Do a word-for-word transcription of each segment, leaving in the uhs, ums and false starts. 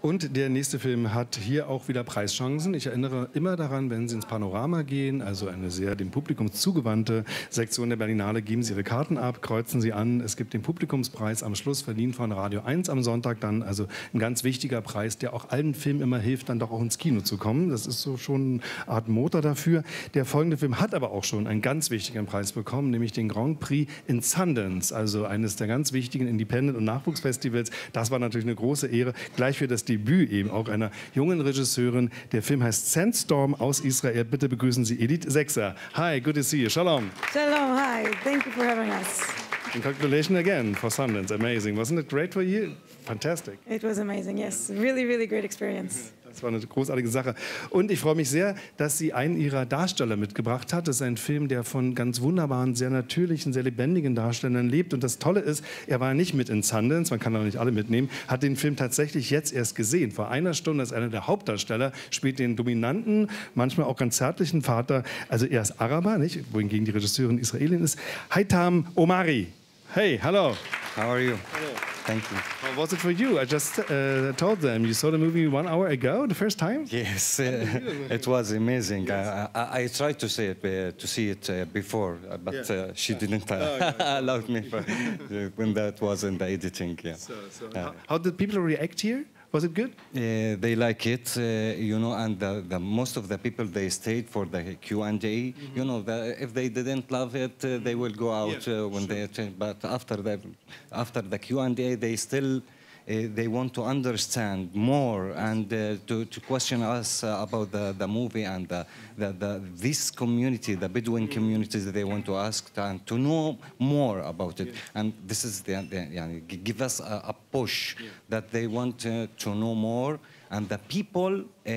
Und der nächste Film hat hier auch wieder Preischancen. Ich erinnere immer daran, wenn Sie ins Panorama gehen, also eine sehr dem Publikum zugewandte Sektion der Berlinale, geben Sie Ihre Karten ab, kreuzen Sie an. Es gibt den Publikumspreis am Schluss, verliehen von Radio eins am Sonntag dann. Also ein ganz wichtiger Preis, der auch allen Filmen immer hilft, dann doch auch ins Kino zu kommen. Das ist so schon eine Art Motor dafür. Der folgende Film hat aber auch schon einen ganz wichtigen Preis bekommen, nämlich den Grand Prix in Sundance, also eines der ganz wichtigen Independent- und Nachwuchsfestivals. Das war natürlich eine große Ehre, gleich für das Debüt eben auch einer jungen Regisseurin. Der Film heißt Sandstorm aus Israel. Bitte begrüßen Sie Edith Sechser. Hi, good to see you. Shalom. Shalom, hi. Thank you for having us. And congratulations again for Sundance. Amazing. Wasn't it great for you? Fantastic. It was amazing, yes. Really, really great experience. Das war eine großartige Sache. Und ich freue mich sehr, dass sie einen ihrer Darsteller mitgebracht hat. Das ist ein Film, der von ganz wunderbaren, sehr natürlichen, sehr lebendigen Darstellern lebt. Und das Tolle ist, er war nicht mit in Sundance, man kann auch nicht alle mitnehmen, hat den Film tatsächlich jetzt erst gesehen. Vor einer Stunde ist einer der Hauptdarsteller, spielt den dominanten, manchmal auch ganz zärtlichen Vater. Also er ist Araber, nicht? Wohingegen die Regisseurin Israelin ist. Haitam Omari. Hey, hello. How are you? Hello. Thank you. How was it for you? I just uh, told them you saw the movie one hour ago, the first time. Yes, uh, it was amazing. Yes. I, I, I tried to see it uh, to see it uh, before, uh, but yeah. uh, she didn't uh, oh, yeah. allow me for, uh, when that was in the editing. Yeah. So, so uh, how, how did people react here? Was it good? Uh, they like it, uh, you know, and the, the, most of the people, they stayed for the Q and A. Mm-hmm. You know, the, if they didn't love it, uh, they will go out yeah, uh, when sure. they. But after the after the Q and A, they still. Uh, they want to understand more and uh, to, to question us uh, about the, the movie and the, the, the, this community, the Bedouin communities that they want to ask and to know more about it. Yeah. And this is the, the yeah, give us a, a push yeah. that they want uh, to know more. And the people, uh, uh,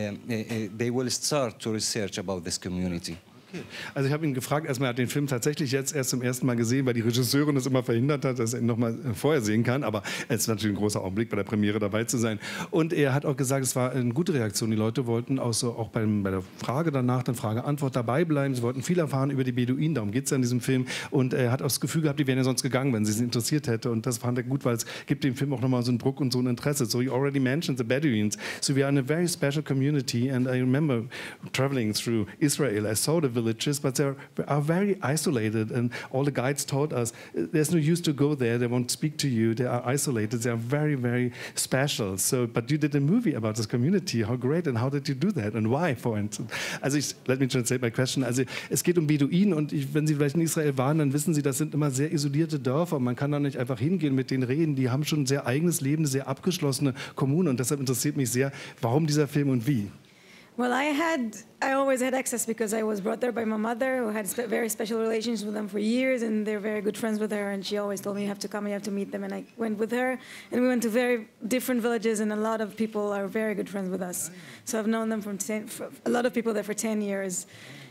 uh, they will start to research about this community. Also ich habe ihn gefragt, erstmal, er hat den Film tatsächlich jetzt erst zum ersten Mal gesehen, weil die Regisseurin es immer verhindert hat, dass er ihn noch mal vorher sehen kann. Aber es ist natürlich ein großer Augenblick, bei der Premiere dabei zu sein. Und er hat auch gesagt, es war eine gute Reaktion. Die Leute wollten auch, so, auch beim, bei der Frage danach, dann Frage-Antwort dabei bleiben. Sie wollten viel erfahren über die Beduinen, darum geht es ja in diesem Film. Und er hat auch das Gefühl gehabt, die wären ja sonst gegangen, wenn sie es interessiert hätte. Und das fand er gut, weil es gibt dem Film auch nochmal so einen Druck und so ein Interesse. So you already mentioned the Bedouins. So we are in a very special community. And I remember traveling through Israel. I saw the villages, but they're are very isolated, and all the guides told us there's no use to go there. They won't speak to you. They are isolated. They are very, very special. So, but you did a movie about this community. How great! And how did you do that? And why, for instance? Also, ich, let me translate my question. Also, es geht um Beduinen, und ich, wenn Sie vielleicht in Israel waren, dann wissen Sie, das sind immer sehr isolierte Dörfer. Man kann da nicht einfach hingehen mit denen reden. Die haben schon ein sehr eigenes Leben, eine sehr abgeschlossene Kommune. Und deshalb interessiert mich sehr, warum dieser Film und wie. Well, I had, I always had access because I was brought there by my mother, who had spe very special relations with them for years, and they're very good friends with her, and she always told me, you have to come, you have to meet them, and I went with her, and we went to very different villages, and a lot of people are very good friends with us. So I've known them from ten, for a lot of people there for ten years,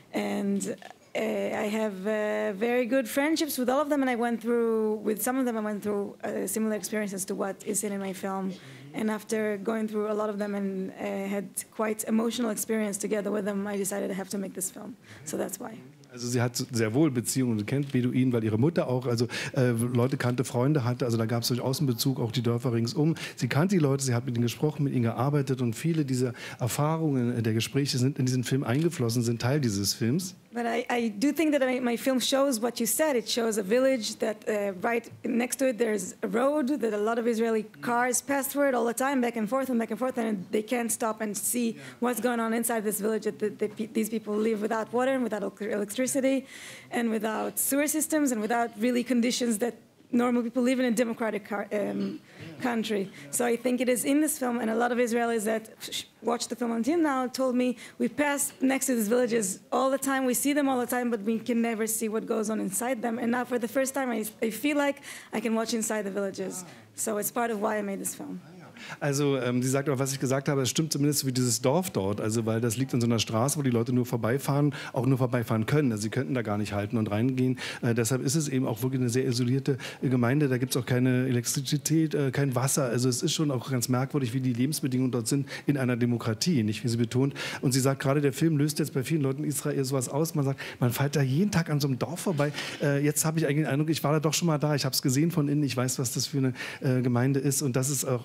and uh, I have uh, very good friendships with all of them, and I went through, with some of them I went through uh, similar experiences to what is in my film. And after going through a lot of them and uh, had quite emotional experience together with them, I decided I have to make this film. So that's why. Also sie hat sehr wohl Beziehungen, sie kennt Beduinen, weil ihre Mutter auch, also äh, Leute kannte, Freunde hatte, also da gab es durchaus einen Bezug, auch die Dörfer ringsum. Sie kannte die Leute, sie hat mit ihnen gesprochen, mit ihnen gearbeitet, und viele dieser Erfahrungen der Gespräche sind in diesen Film eingeflossen, sind Teil dieses Films. But I, I do think that I, my film shows what you said. It shows a village that uh, right next to it there's a road that a lot of Israeli cars pass through it all the time, back and forth and back and forth, and they can't stop and see what's going on inside this village. That the, the, these people live without water and without electricity and without sewer systems and without really conditions that normal people live in a democratic car, um, country. So I think it is in this film, and a lot of Israelis that watched the film until now told me we pass next to these villages all the time, we see them all the time, but we can never see what goes on inside them. And now for the first time I, I feel like I can watch inside the villages. So it's part of why I made this film. Also ähm, sie sagt auch, was ich gesagt habe, es stimmt zumindest wie dieses Dorf dort, also weil das liegt in so einer Straße, wo die Leute nur vorbeifahren, auch nur vorbeifahren können. Also sie könnten da gar nicht halten und reingehen. Äh, deshalb ist es eben auch wirklich eine sehr isolierte äh, Gemeinde. Da gibt es auch keine Elektrizität, äh, kein Wasser. Also es ist schon auch ganz merkwürdig, wie die Lebensbedingungen dort sind in einer Demokratie, nicht wie sie betont. Und sie sagt gerade, der Film löst jetzt bei vielen Leuten in Israel sowas aus. Man sagt, man fährt da jeden Tag an so einem Dorf vorbei. Äh, jetzt habe ich eigentlich den Eindruck, ich war da doch schon mal da, ich habe es gesehen von innen, ich weiß, was das für eine äh, Gemeinde ist. Und das ist auch der Grund,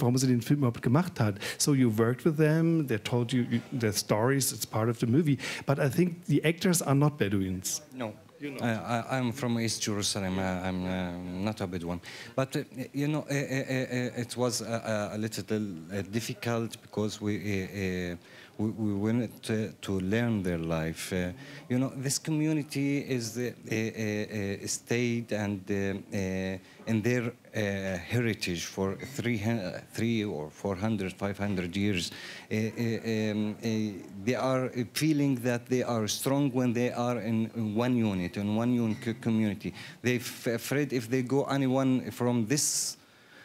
warum sie den Film überhaupt gemacht hat. So you worked with them, they told you their stories, it's part of the movie, but I think the actors are not Bedouins. No. You know. I, I, I'm from East Jerusalem. Uh, I'm uh, not a Bedouin, but uh, you know, uh, uh, uh, it was a, a little uh, difficult because we uh, uh, we, we wanted to, to learn their life. Uh, you know, this community is the uh, uh, stayed and uh, uh, in their uh, heritage for three, three or four hundred, five hundred years. Uh, uh, um, uh, they are feeling that they are strong when they are in, in one unit, in one un community. They're afraid if they go anyone from this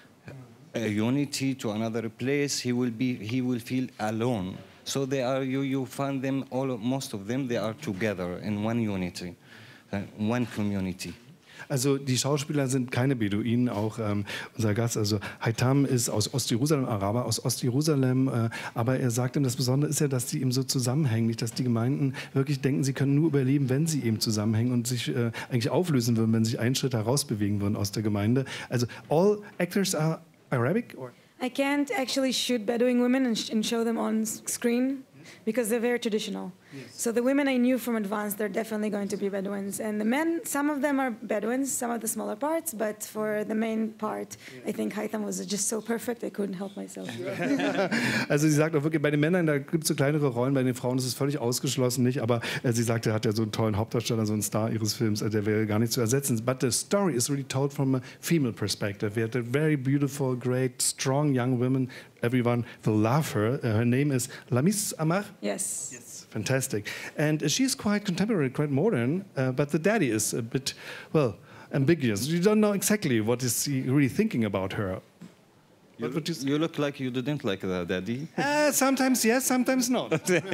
uh, unity to another place, he will be, he will feel alone. So they are, you, you find them, all, most of them, they are together in one unity, uh, one community. Also die Schauspieler sind keine Beduinen, auch ähm, unser Gast, also Haitham ist aus Ostjerusalem, Araber aus Ostjerusalem, äh, aber er sagt ihm, das Besondere ist ja, dass die eben so zusammenhängen, nicht, dass die Gemeinden wirklich denken, sie können nur überleben, wenn sie eben zusammenhängen und sich äh, eigentlich auflösen würden, wenn sie sich einen Schritt herausbewegen würden aus der Gemeinde. Also all actors are Arabic? Or? I can't actually shoot Bedouin women and, sh and show them on screen because they're very traditional. Yes. So the women I knew from advance, they're definitely going to be Bedouins. And the men, some of them are Bedouins, some of the smaller parts, but for the main part, yeah. I think Haitham was just so perfect, I couldn't help myself. Also sie sagt auch wirklich, bei den Männern, da gibt es so kleinere Rollen, bei den Frauen ist es völlig ausgeschlossen, nicht? Aber äh, sie sagt, er hat ja so einen tollen Hauptdarsteller, so einen Star ihres Films, äh, der wäre gar nicht zu ersetzen. But the story is really told from a female perspective. We had a very beautiful, great, strong young woman. Everyone will love her. Uh, her name is Lamis Amar. Yes. Yes. Fantastic. And she's quite contemporary, quite modern, uh, but the daddy is a bit, well, ambiguous. You don't know exactly what is he really thinking about her. You, you, you look like you didn't like the daddy. Uh, sometimes yes, sometimes not.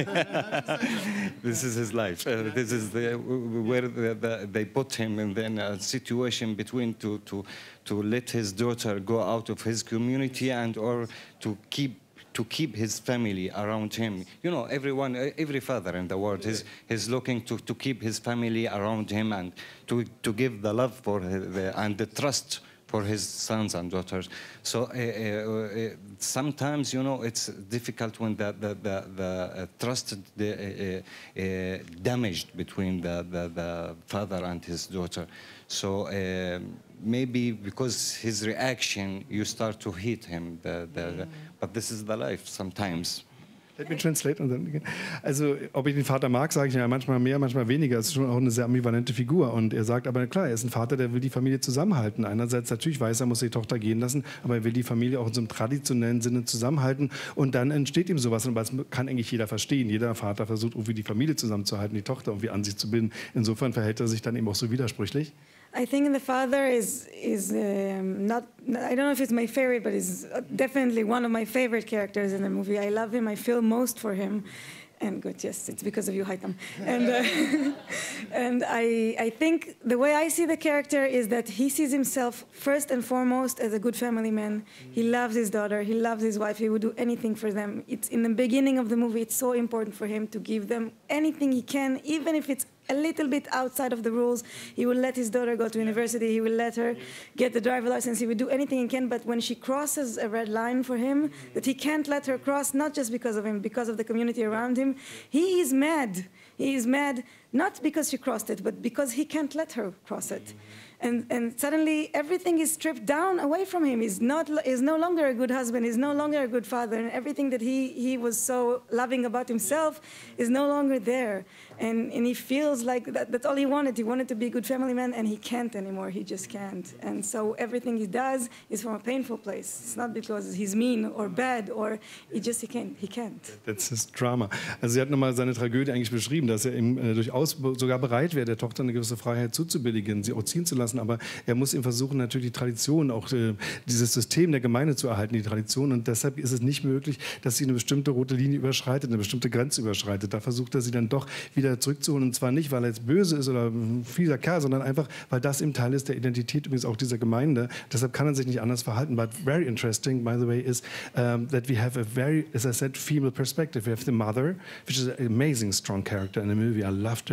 This is his life. Uh, this is the, where the, the, they put him in then a situation between to, to, to let his daughter go out of his community and or to keep to keep his family around him. You know, everyone, every father in the world is, is looking to, to keep his family around him and to, to give the love for the, and the trust for his sons and daughters. So uh, uh, sometimes, you know, it's difficult when the, the, the, the uh, trust the, uh, uh, damaged between the, the, the father and his daughter. So uh, maybe because his reaction, you start to hate him. The, the, the, but this is the life sometimes. Let me translate. Also, ob ich den Vater mag, sage ich ja manchmal mehr, manchmal weniger. Es ist schon auch eine sehr ambivalente Figur. Und er sagt aber, klar, er ist ein Vater, der will die Familie zusammenhalten. Einerseits natürlich weiß er, muss die Tochter gehen lassen, aber er will die Familie auch in so einem traditionellen Sinne zusammenhalten. Und dann entsteht ihm sowas. Und das kann eigentlich jeder verstehen. Jeder Vater versucht, irgendwie die Familie zusammenzuhalten, die Tochter irgendwie an sich zu binden. Insofern verhält er sich dann eben auch so widersprüchlich. I think the father is is um, not. I don't know if it's my favorite, but is definitely one of my favorite characters in the movie. I love him. I feel most for him. And good, yes, it's because of you, Haitham. And, uh, and I, I think the way I see the character is that he sees himself first and foremost as a good family man. He loves his daughter, he loves his wife, he would do anything for them. It's in the beginning of the movie, it's so important for him to give them anything he can, even if it's a little bit outside of the rules. He will let his daughter go to university, he will let her get the driver license, he will do anything he can, but when she crosses a red line for him, that he can't let her cross, not just because of him, because of the community around him, he is mad. He is mad not because she crossed it, but because he can't let her cross it. And, and suddenly everything is stripped down away from him. He's, not, he's no longer a good husband, he's no longer a good father, and everything that he, he was so loving about himself is no longer there. And, and he feels like that, that's all he wanted. He wanted to be a good family man, and he can't anymore. He just can't. And so everything he does is from a painful place. It's not because he's mean or bad, or he just he can't. He can't. That's his drama. Also sie hat nochmal seine Tragödie eigentlich beschrieben, dass er ihm äh, durchaus sogar bereit wäre, der Tochter eine gewisse Freiheit zuzubilligen, sie auch ziehen zu lassen. Aber er muss ihm versuchen, natürlich die Tradition, auch äh, dieses System der Gemeinde zu erhalten, die Tradition. Und deshalb ist es nicht möglich, dass sie eine bestimmte rote Linie überschreitet, eine bestimmte Grenze überschreitet. Da versucht er sie dann doch wieder zurückzuholen. Und zwar nicht, weil er jetzt böse ist oder ein fieser Kerl, sondern einfach, weil das eben Teil ist der Identität übrigens auch dieser Gemeinde. Deshalb kann er sich nicht anders verhalten. But very interesting, by the way, is um, that we have a very, as I said, female perspective. We have the mother, which is an amazing strong character in the movie. I loved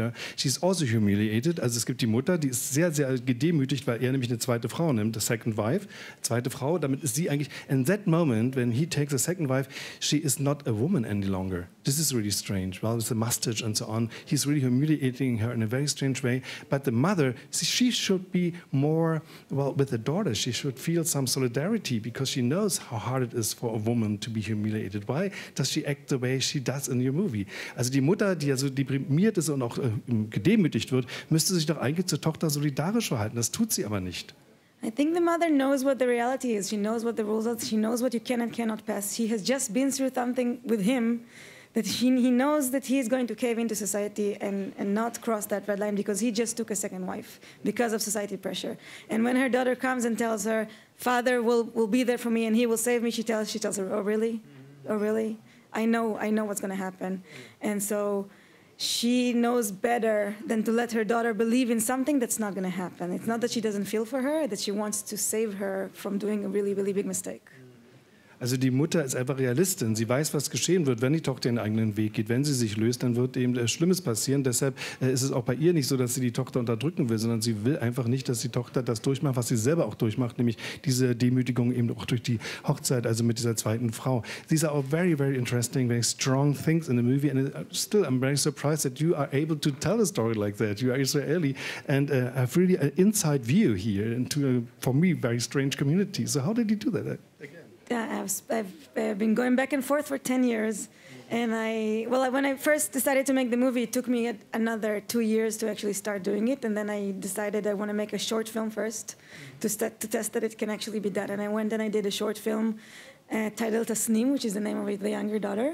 her, she's also humiliated. Also es gibt die Mutter, die ist sehr, sehr gedemütigt, weil er nämlich eine zweite Frau nimmt, the second wife, zweite Frau. Damit ist sie eigentlich, in that moment, when he takes a second wife, she is not a woman any longer. This is really strange. Well, with the mustache and so on, he's really humiliating her in a very strange way. But the mother, she should be more, well, with the daughter, she should feel some solidarity because she knows how hard it is for a woman to be humiliated. Why does she act the way she does in your movie? Also die Mutter, die ja so deprimiert ist und auch äh, gedemütigt wird, müsste sich doch eigentlich zur Tochter solidarisch verhalten. Das tut sie aber nicht. I think the mother knows what the reality is. She knows what the rules are. She knows what you can and cannot pass. She has just been through something with him that he, he knows that he is going to cave into society and, and not cross that red line because he just took a second wife because of society pressure. And when her daughter comes and tells her, father will, will be there for me and he will save me, she tells, she tells her, oh, really? Oh, really? I know, I know what's going to happen. And so she knows better than to let her daughter believe in something that's not going to happen. It's not that she doesn't feel for her, that she wants to save her from doing a really, really big mistake. Also die Mutter ist einfach Realistin. Sie weiß, was geschehen wird, wenn die Tochter ihren eigenen Weg geht. Wenn sie sich löst, dann wird eben Schlimmes passieren. Deshalb ist es auch bei ihr nicht so, dass sie die Tochter unterdrücken will, sondern sie will einfach nicht, dass die Tochter das durchmacht, was sie selber auch durchmacht, nämlich diese Demütigung eben auch durch die Hochzeit, also mit dieser zweiten Frau. These are all very, very interesting, very strong things in the movie. And still, I'm very surprised that you are able to tell a story like that. You are Israeli and uh, have really an inside view here into a, for me, very strange community. So how did you do that again? Yeah, I've, I've uh, been going back and forth for ten years. And I, well, when I first decided to make the movie, it took me another two years to actually start doing it. And then I decided I want to make a short film first to, st to test that it can actually be done. And I went and I did a short film uh, titled Tasnim, which is the name of the younger daughter.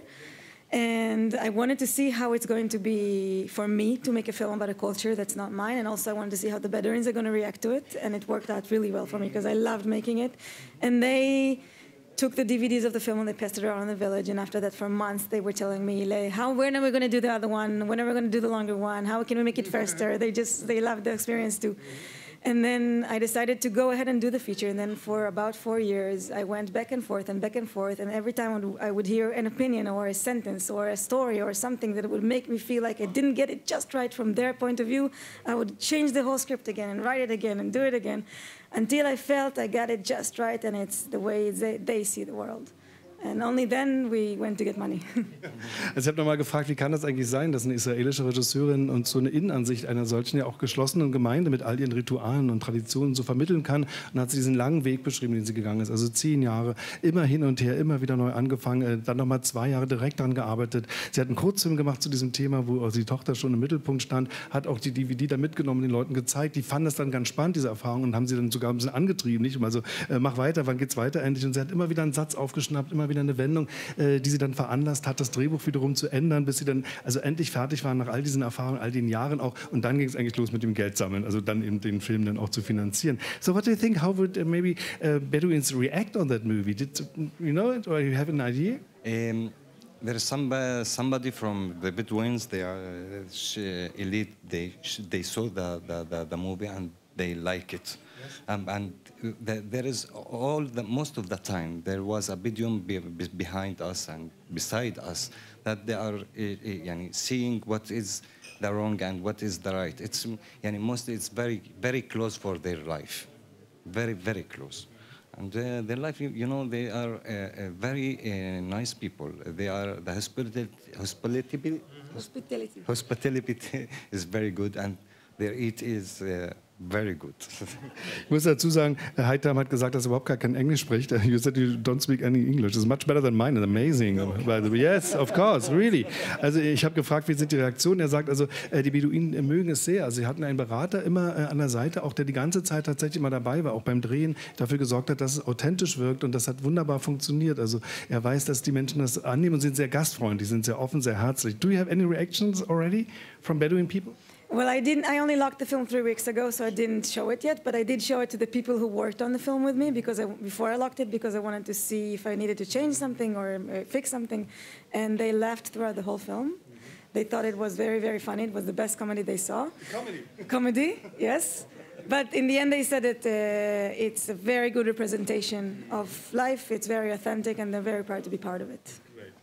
And I wanted to see how it's going to be for me to make a film about a culture that's not mine. And also I wanted to see how the Bedouins are going to react to it. And it worked out really well for me because I loved making it. And they took the D V Ds of the film and they passed it around the village. And after that, for months, they were telling me, like, how, when are we going to do the other one? When are we going to do the longer one? How can we make it faster? They just, they loved the experience too. And then I decided to go ahead and do the feature. And then for about four years, I went back and forth and back and forth. And every time I would hear an opinion or a sentence or a story or something that would make me feel like I didn't get it just right from their point of view, I would change the whole script again and write it again and do it again until I felt I got it just right and it's the way they, they see the world. And only then we went to get money. Also ich habe nochmal gefragt, wie kann das eigentlich sein, dass eine israelische Regisseurin uns so eine Innenansicht einer solchen ja auch geschlossenen Gemeinde mit all ihren Ritualen und Traditionen so vermitteln kann. Und dann hat sie diesen langen Weg beschrieben, den sie gegangen ist. Also zehn Jahre, immer hin und her, immer wieder neu angefangen, dann nochmal zwei Jahre direkt daran gearbeitet. Sie hat einen Kurzfilm gemacht zu diesem Thema, wo auch die Tochter schon im Mittelpunkt stand, hat auch die D V D da mitgenommen, den Leuten gezeigt. Die fanden das dann ganz spannend, diese Erfahrung, und haben sie dann sogar ein bisschen angetrieben. Nicht? Also äh, mach weiter, wann geht's weiter endlich? Und sie hat immer wieder einen Satz aufgeschnappt, immer wieder eine Wendung, äh, die sie dann veranlasst hat, das Drehbuch wiederum zu ändern, bis sie dann also endlich fertig waren nach all diesen Erfahrungen, all den Jahren auch. Und dann ging es eigentlich los mit dem Geld sammeln, also dann eben den Film dann auch zu finanzieren. So what do you think, how would uh, maybe uh, Bedouins react on that movie? Did you know it or you have an idea? Um, there is some, uh, somebody from the Bedouins, they are uh, sh- elite, they, sh- they saw the, the, the, the movie and they like it. Yes. Um, and the, there is all the, most of the time there was a Bedouin be, be behind us and beside us that they are uh, uh, seeing what is the wrong and what is the right. It's yani, mostly it's very very close for their life, very very close. And uh, their life, you, you know, they are uh, uh, very uh, nice people. They are the hospitality, hospitality, Hospitality. hospitality is very good, and their eat is uh, very good. Ich muss dazu sagen, Herr Heitam hat gesagt, dass er überhaupt gar kein Englisch spricht. You said you don't speak any English. It's much better than mine. It's amazing. By the way. Yes, of course, really. Also ich habe gefragt, wie sind die Reaktionen? Er sagt, also die Beduinen mögen es sehr. Also sie hatten einen Berater immer an der Seite, auch der die ganze Zeit tatsächlich immer dabei war, auch beim Drehen, dafür gesorgt hat, dass es authentisch wirkt, und das hat wunderbar funktioniert. Also er weiß, dass die Menschen das annehmen und sind sehr gastfreundlich, sind sehr offen, sehr herzlich. Do you have any reactions already from Bedouin people? Well, I didn't. I only locked the film three weeks ago, so I didn't show it yet. But I did show it to the people who worked on the film with me because I, before I locked it, because I wanted to see if I needed to change something or uh, fix something. And they laughed throughout the whole film. Mm-hmm. They thought it was very, very funny. It was the best comedy they saw. Comedy. Comedy, yes. But in the end, they said that uh, it's a very good representation of life. It's very authentic, and they're very proud to be part of it. Great.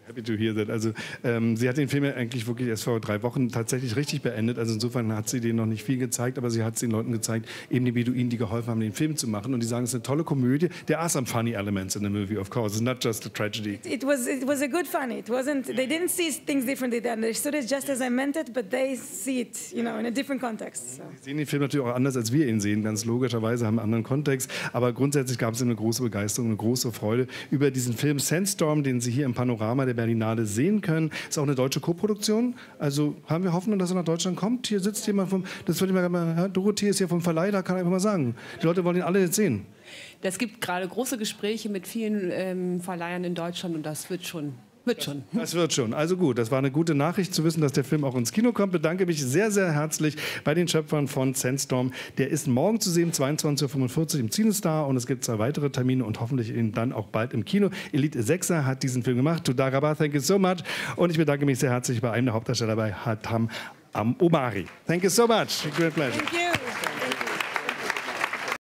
Happy to hear that. Also ähm, sie hat den Film ja eigentlich wirklich erst vor drei Wochen tatsächlich richtig beendet. Also insofern hat sie denen noch nicht viel gezeigt, aber sie hat es den Leuten gezeigt, eben die Beduinen, die geholfen haben, den Film zu machen. Und die sagen, es ist eine tolle Komödie. There are some funny elements in the movie, of course. It's not just a tragedy. It was it was a good funny. It wasn't. They didn't see things differently. They understood it just as I meant it, but they see it, you know, in a different context. So. Sie sehen den Film natürlich auch anders, als wir ihn sehen. Ganz logischerweise haben einen anderen Kontext. Aber grundsätzlich gab es eine große Begeisterung, eine große Freude über diesen Film Sandstorm, den Sie hier im Panorama der Berlinale sehen können. Ist auch eine deutsche Koproduktion. Also haben wir Hoffnung, dass er nach Deutschland kommt. Hier sitzt jemand vom, das würde ich mal, ja, Dorothee ist hier vom Verleih, da kann ich einfach mal sagen. Die Leute wollen ihn alle jetzt sehen. Es gibt gerade große Gespräche mit vielen ähm, Verleihern in Deutschland und das wird schon. Wird schon. Das wird schon. Also gut, das war eine gute Nachricht zu wissen, dass der Film auch ins Kino kommt. Bedanke mich sehr, sehr herzlich bei den Schöpfern von Sandstorm. Der ist morgen zu sehen, zweiundzwanzig Uhr fünfundvierzig im Cinestar und es gibt zwei weitere Termine und hoffentlich dann auch bald im Kino. Elite Sechser hat diesen Film gemacht. Toda Rabba, thank you so much. Und ich bedanke mich sehr herzlich bei einem der Hauptdarsteller, bei Hatham Omari. Thank you so much. Great pleasure. Thank you.